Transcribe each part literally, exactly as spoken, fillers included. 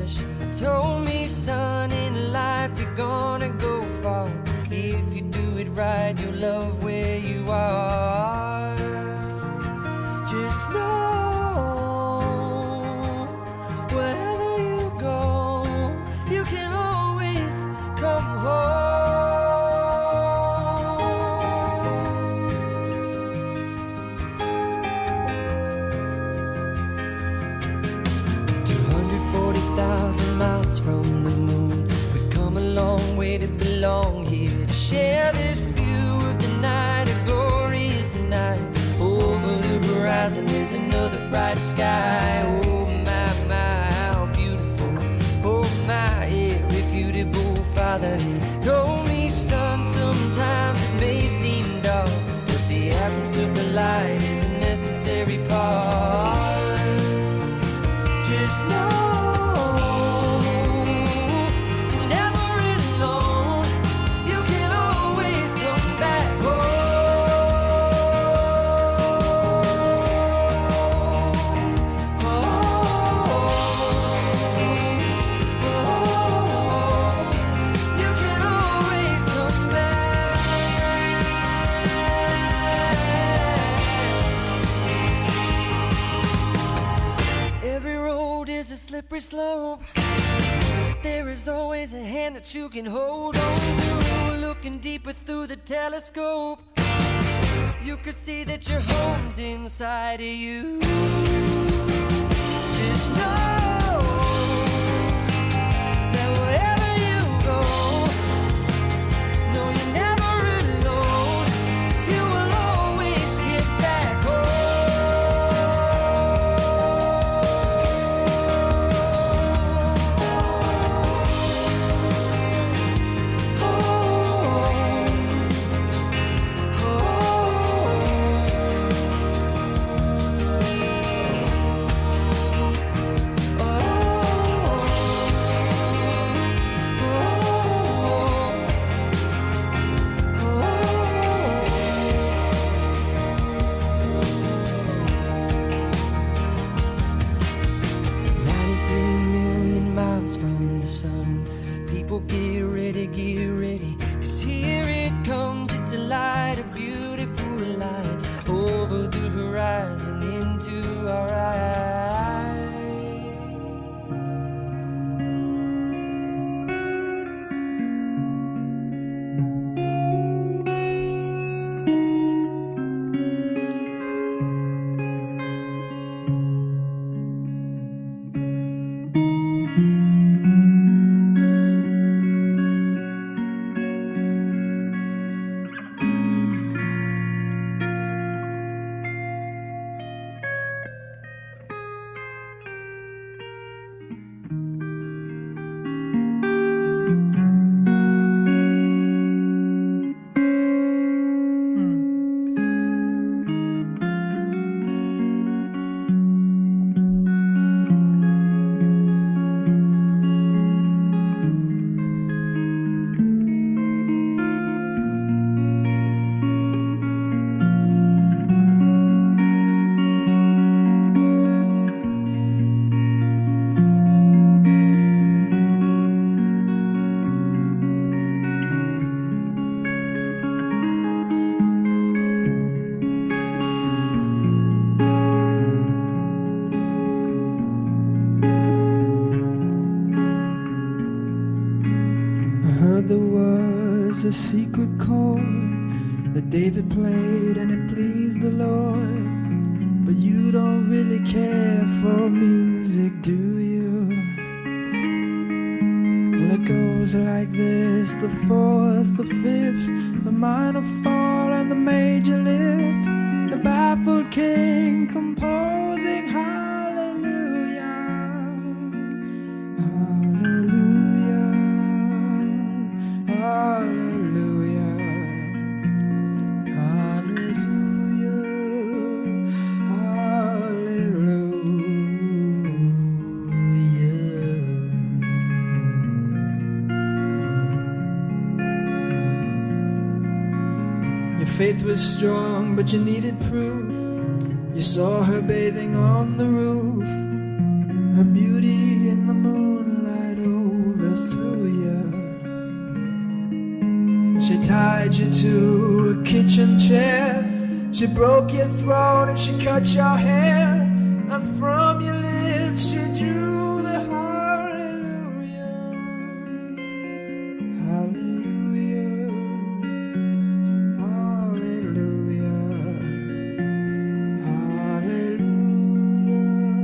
She told me, son, in life you're gonna go far. If you do it right, you'll love where you are. Just know, wherever you go, you can always come home. two hundred forty thousand miles from the moon, we've come a long way to belong here, to share this view of the night, a glorious night. Over the horizon there's another bright sky. Oh my, my, how beautiful. Oh my, irrefutable Father, he told me, son, sometimes it may seem dark, but the absence of the light is a necessary part. Just know slippery slope. There is always a hand that you can hold on to. Looking deeper through the telescope, you could see that your home's inside of you. Just know that wherever you go, no, you're never alone. You will always get back home. Get ready, get ready, 'cause here it comes. It's a light, a beautiful light, over the horizon into our eyes. A secret chord that David played and it pleased the Lord. But you don't really care for music, do you? Well, it goes like this: the fourth, the fifth, the minor fall and the major lift, the baffled king composing hallelujah, hallelujah, hallelujah. Faith was strong, but you needed proof. You saw her bathing on the roof, her beauty in the moonlight. you to a kitchen chair. She broke your throat and she cut your hair, and from your lips she drew the hallelujah, hallelujah, hallelujah, hallelujah,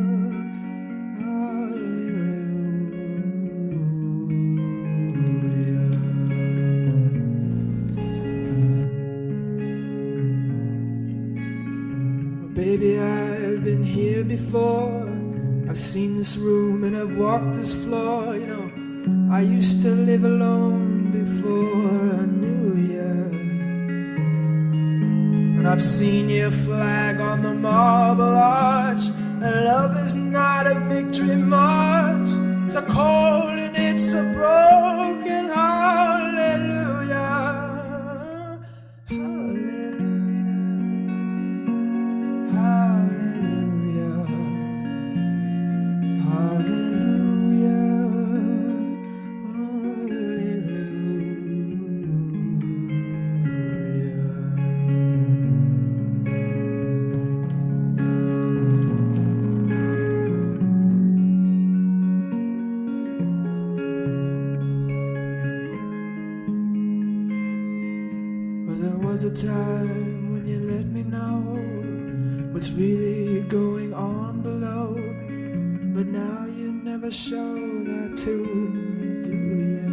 hallelujah. Baby, I've been here before. I've seen this room and I've walked this floor. You know, I used to live alone before I knew you. And I've seen your flag on the marble arch. And love is not a victory march. It's a cold and it's a broken hallelujah. Hallelujah. Hallelujah, well, there was a time when you let me know what's really going on below. But now you never show that to me, do you?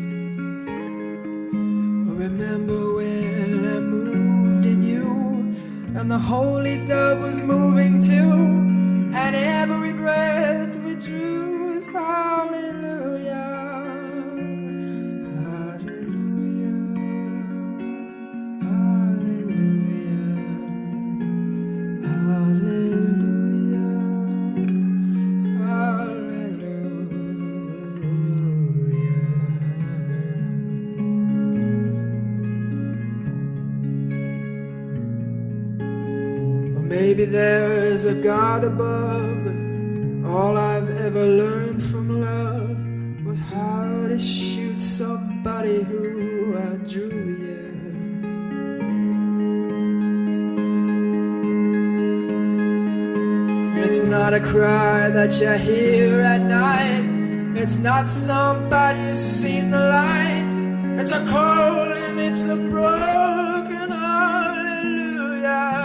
Remember when I moved in you, and the holy dove was moving too, and every breath we drew was hallelujah. Maybe there's a God above, but all I've ever learned from love was how to shoot somebody who I drew, yeah. It's not a cry that you hear at night. It's not somebody who's seen the light. It's a cold and it's a broken hallelujah.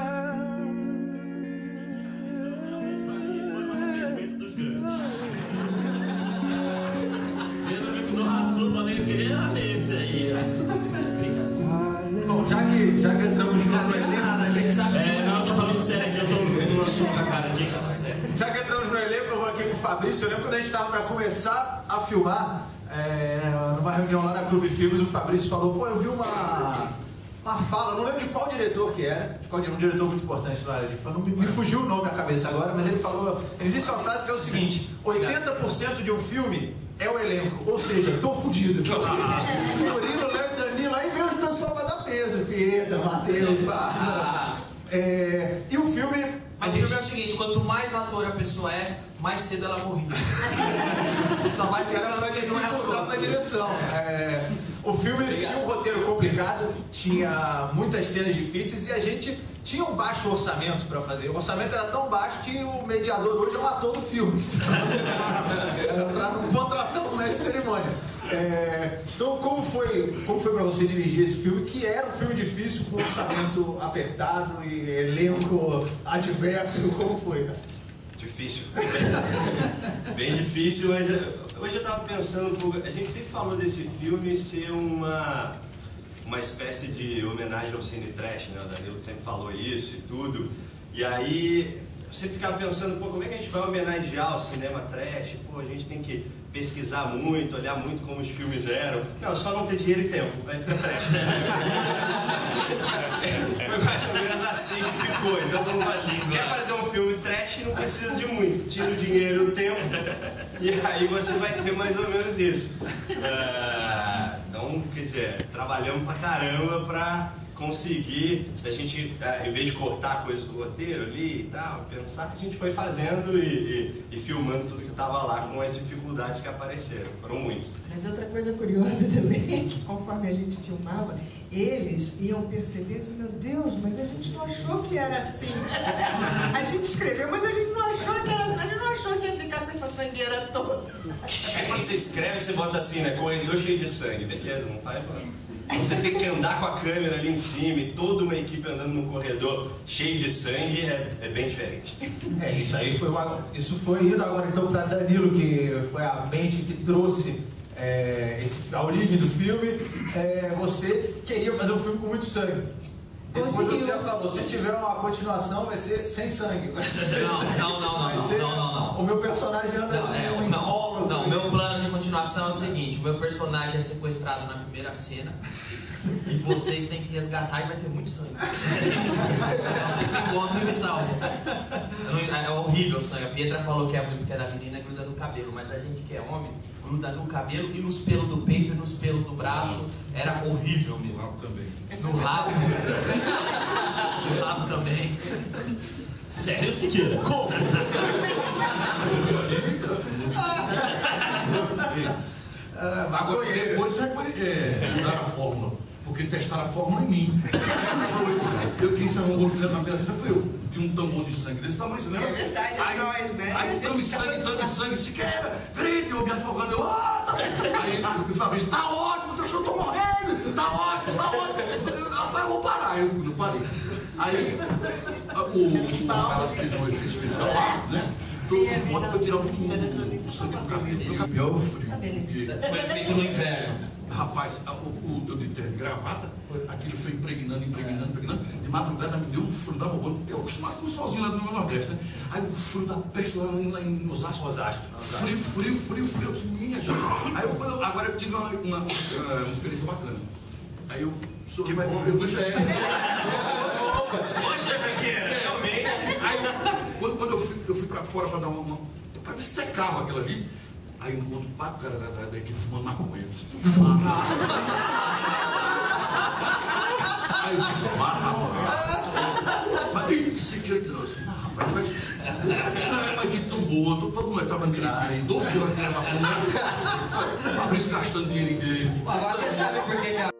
Bom, já que, já que entramos no elenco... É, não, eu tô falando sério aqui, eu tô no assunto da cara aqui. Já que entramos no elenco, eu vou aqui com o Fabrício. Eu lembro quando a gente estava para começar a filmar, é, numa reunião lá na Clube Filmes, o Fabrício falou, pô, eu vi uma, uma fala, eu não lembro de qual diretor que era, de qual, um diretor muito importante lá, ele falou, me, me fugiu o nome da cabeça agora, mas ele falou, ele disse uma frase que é o seguinte, oitenta por cento de um filme é o elenco, ou seja, tô fudido. Murilo, Léo e Danilo, aí vem o pessoal pra dar peso, Pieta, Matheus, Barra. É, e o filme... Mas o filme é o seguinte, quanto mais ator a pessoa é, mais cedo ela morria. Só vai ficar na hora que ele não é voltar na direção. É, o filme Obrigado. Tinha um roteiro complicado, tinha muitas cenas difíceis e a gente tinha um baixo orçamento para fazer. O orçamento era tão baixo que o mediador hoje é um ator do filme. Para não contratar um mestre de cerimônia. É, então, como foi, como foi para você dirigir esse filme, que era um filme difícil, com orçamento apertado e elenco adverso, como foi, né? Difícil. Bem difícil, mas hoje eu estava pensando um pouco, a gente sempre falou desse filme ser uma, uma espécie de homenagem ao cine trash, né? O Danilo sempre falou isso e tudo, e aí eu sempre ficava pensando, pô, como é que a gente vai homenagear o cinema trash? Pô, a gente tem que pesquisar muito, olhar muito como os filmes eram. Não, só não ter dinheiro e tempo, vai ficar trash. Foi mais ou menos assim que ficou. Então, vamos fazer. Quer fazer um filme trash, não precisa de muito. Tira o dinheiro e o tempo, e aí você vai ter mais ou menos isso. Uh, então, quer dizer, trabalhamos pra caramba pra conseguir, a gente, em vez de cortar coisas do roteiro ali e tal, pensar, a gente foi fazendo e, e, e filmando tudo que estava lá com as dificuldades que apareceram. Foram muitas. Mas outra coisa curiosa também é que conforme a gente filmava, eles iam percebendo, meu Deus, mas a gente não achou que era assim. A gente escreveu, mas a gente não achou que era assim. A gente não achou que ia ficar com essa sangueira toda. É quando você escreve, você bota assim, né? Corredor cheio de sangue. Beleza, não faz nada. Você tem que andar com a câmera ali em cima e toda uma equipe andando num corredor cheio de sangue é, é bem diferente. É, isso aí foi uma, isso foi indo agora então para Danilo, que foi a mente que trouxe é, esse, a origem do filme. É, você queria fazer um filme com muito sangue. Depois Conseguiu. você já falou, se tiver uma continuação vai ser sem sangue. Não, não, não, Vai não, ser- não, não, não. O meu personagem anda Não, é, um não, invólucro. não, o meu plano de continuação é o seguinte, o meu personagem é sequestrado na primeira cena e vocês têm que resgatar e vai ter muito sangue. Vocês me encontram e me salvam. Não- É horrível o sangue. A Pietra falou que é muito porque é da menina gruda no cabelo, mas a gente que é homem gruda no cabelo e nos pelos do peito e nos pelos do braço. Era horrível mesmo. No rabo também. No rabo. No rabo também. Sério, Siqueira? Como? Agora, depois é, mudaram a fórmula, porque testaram a fórmula em mim. Eu quis arrumar um gol na minha cena, foi eu. Tinha um tambor de sangue desse tamanho, né? É verdade, é aí, nós, né? A Aí, gente tamo de tava sangue, tamo de lá. sangue, se quebra, grita, eu me afogando, eu, ah, tá. Aí o Fabrício, tá ótimo, eu tô morrendo, tá ótimo, tá ótimo. Eu falei, rapaz, eu vou parar, eu não parei. Aí, o, o Carlos fez um efeito especial lá, né? Trouxe um moto pra tirar o, o, o sangue do cabelo. Meu cabelo frio. porque- Foi feito no inverno. Rapaz, a- o, o eu de terno e gravata, aquilo foi impregnando, impregnando, impregnando. De madrugada me deu um frio da boca. Eu acostumado com o solzinho lá no meu Nordeste, né? Aí o frio da peste lá em, lá em Osasco. Osasco. Frio, frio, frio, frio. Eu disse, minha gente. Aí eu, quando eu- agora eu tive uma, uma, uma experiência bacana. Aí eu sou. Eu, eu, eu, é, Poxa, Siqueira, realmente. Aí, quando, quando eu, fui, eu fui pra fora pra dar uma. uma pra ver se secava aquilo ali. Aí eu encontro quatro caras da, da, da equipe fumando maconha. Aí eu disse, ah, rapaz. Mas isso que ele trouxe. Ah, rapaz, mas. Mas que tão boa, todo mundo estava direitinho aí. doze horas de gravação, né? Fabrício gastando dinheiro dele. Agora você sabe por que que a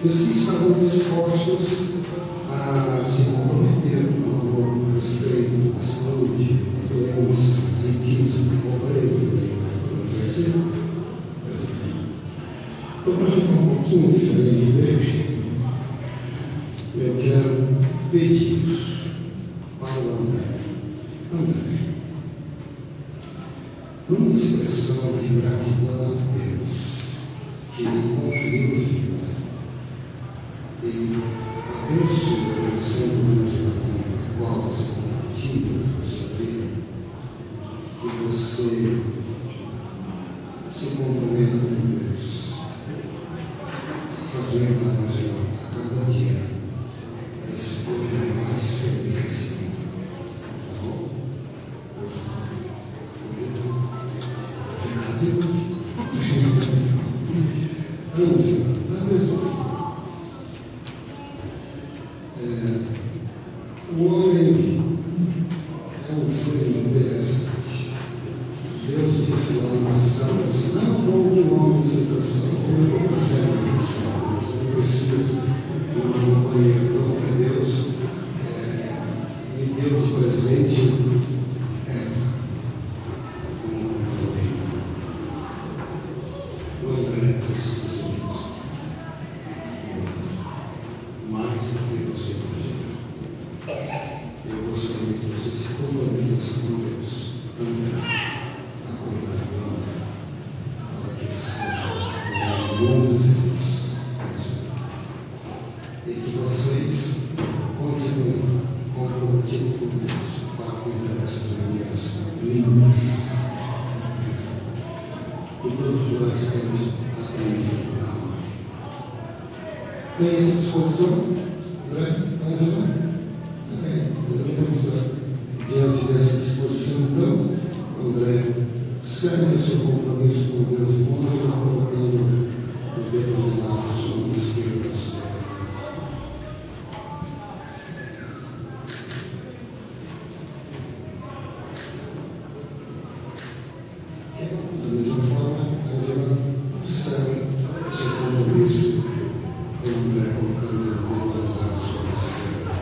Os que estavam dispostos a se comprometer com o amor, o respeito, a saúde, a doença, a riqueza, a pobreza, a oferecer. Então, para ficar um pouquinho diferente hoje, eu quero pedir para o André. André, numa expressão de gratidão a Deus, que Ele conferiu o filho, e abençoa o Senhor com a qual você compartilha a sua vida, que você se comprometa com Deus, a fazer a cada dia esse poder mais feliz. Tá bom? Fica livre. Vamos, da mesma forma. O homem é um ser interessante. Deus disse lá no passado, não é bom que o homem seja salvo, eu não consigo ser salvo, eu preciso de um companheiro. Então, que Deus é, me deu de presente Eva, como homem. O André precisa disso. Mais do que você imagina. Eu gostaria que você se comprometesse com Deus também a cuidar do homem, para que ele seja muito feliz. E que vocês continuem comprometidos com Deus para cuidar dessas meninas lindas. E todos nós temos aprendido a amar. Tem essa disposição? André? Angela? Diante dessa disposição, então, André, segue o seu compromisso com Deus, continua colocando o dedo de lado, a sua esquerda. Da mesma forma, Angela segue o seu compromisso com André, colocando o dedo de lado, a sua esquerda.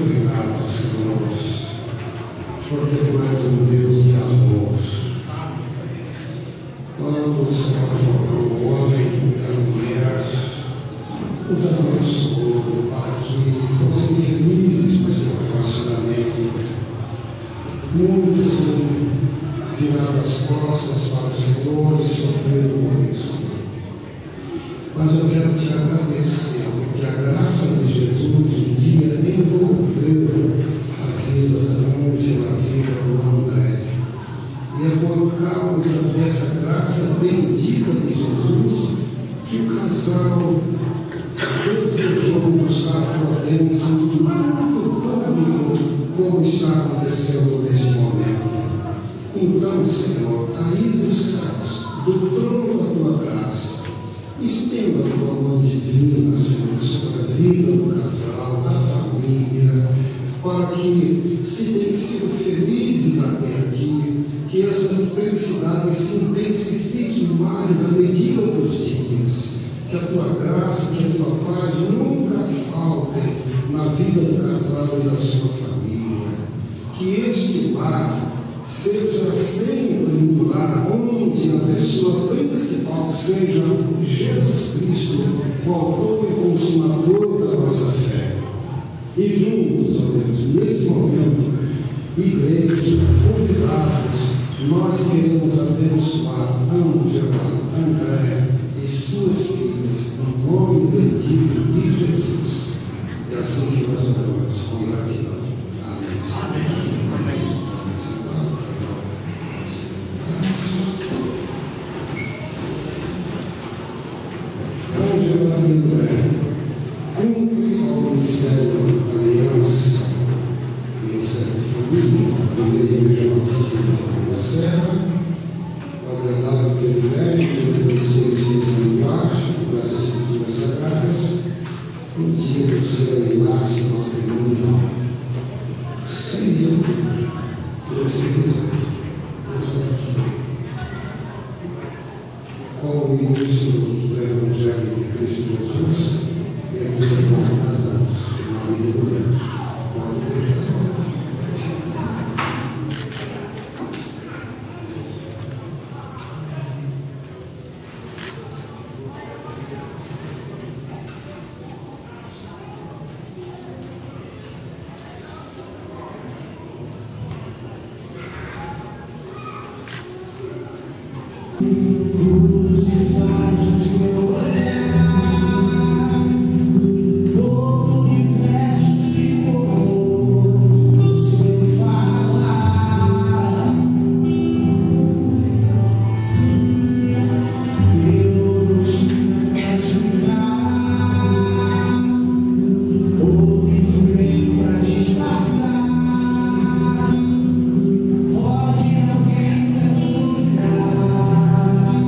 obrigado, Senhor, porque tu és um Deus de amor. Quando o Senhor formou o homem e a mulher, os abençoou para que fossem felizes com seu relacionamento. Muitos viraram as costas para o Senhor e sofreram por isso. Mas eu quero te agradecer, porque a graça de Jesus um dia envolveu a vida da Ângela, a vida do André. E é por causa dessa graça bendita de Jesus que o casal desejou buscar a bênção do culto público, como está acontecendo neste momento. Então, Senhor, aí dos céus, do trono da tua graça, estenda a tua mão divina, Senhor, sobre a vida do casal, da família, para que, se têm sido felizes até aqui, que essa felicidade se intensifique mais à medida dos dias, que a tua graça, que a tua paz nunca faltem na vida do casal e da sua família, que este lar seja sempre um lar onde a pessoa principal seja Jesus Cristo, o autor e consumador da nossa fé. E juntos, ó Deus, nesse momento, igreja, convidados, nós queremos abençoar Ângela, André e suas filhas, no nome bendito de Jesus. E assim que nós oramos, com gratidão. Amém. Amém. Ângela e André, cumpre ao Ministério da Aliança, Ministério de Família, da Igreja Regional da Serra, ordenado o privilégio de conhecer os embaixo das Escrituras Sagradas, no dia do seu enlace matrimonial. Senhor, Deus quiser, com o ministro do Evangelho de Cristo Jesus, e a vida de casados, marido e mulher, pode beijar. Pode alguém me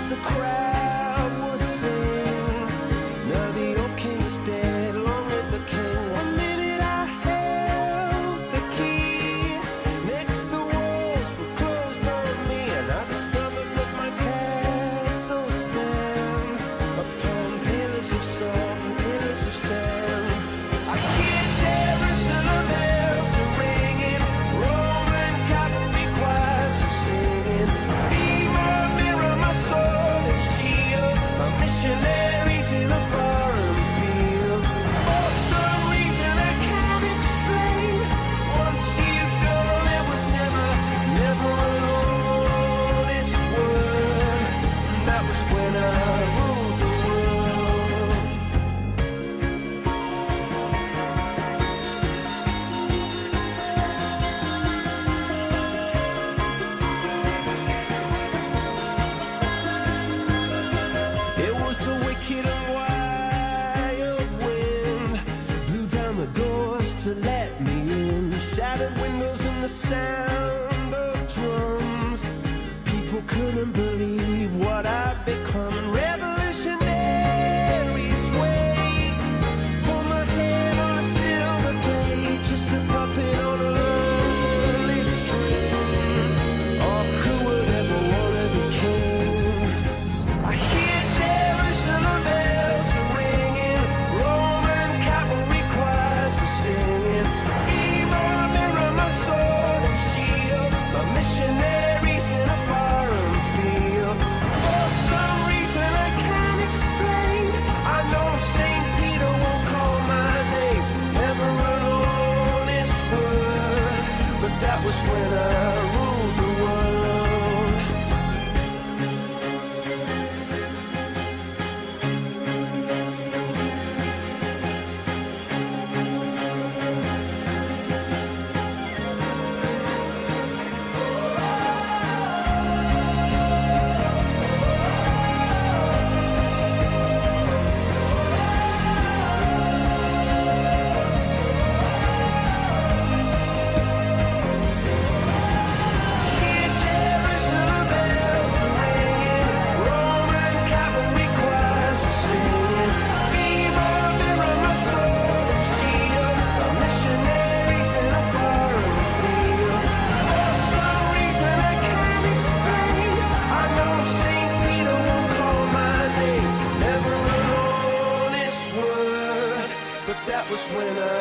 the crowd would sing. Now the old king is dead, long live the king. One minute I held the key, next the walls were closed on me, and I discovered that my castle stand upon pillars of salt and pillars of sand. I hear Jerusalem bells are ringing, Roman cavalry choirs are singing. Be my mirror, my sword and shield, my missionaries in a foreign field. For some reason I can't explain, once you've gone there was never, never an honest word. And that was when I ruled the world. It was the wicked and wild wind, blew down the doors to let me in, shattered windows and the sound of drums. People couldn't believe what I'd become, and revolutionaries wait for my head on a silver plate, just a puppet on a lonely string. Oh, who would ever wanna be king? I hear Jerusalem bells are ringing, Roman cavalry choirs are singing. Be my mirror, my sword and shield, my missionaries in a foreign field. For some reason I can't explain, I know Saint Peter won't call my name, never an honest word, but that was when I ruled the world. Hear Jerusalem bells are ringing, Roman cavalry choirs are singing. Be my mirror, my sword and shield, my missionaries in a foreign field. For some reason I can't explain, I know Saint Peter won't call my name, never an honest word, but that was when I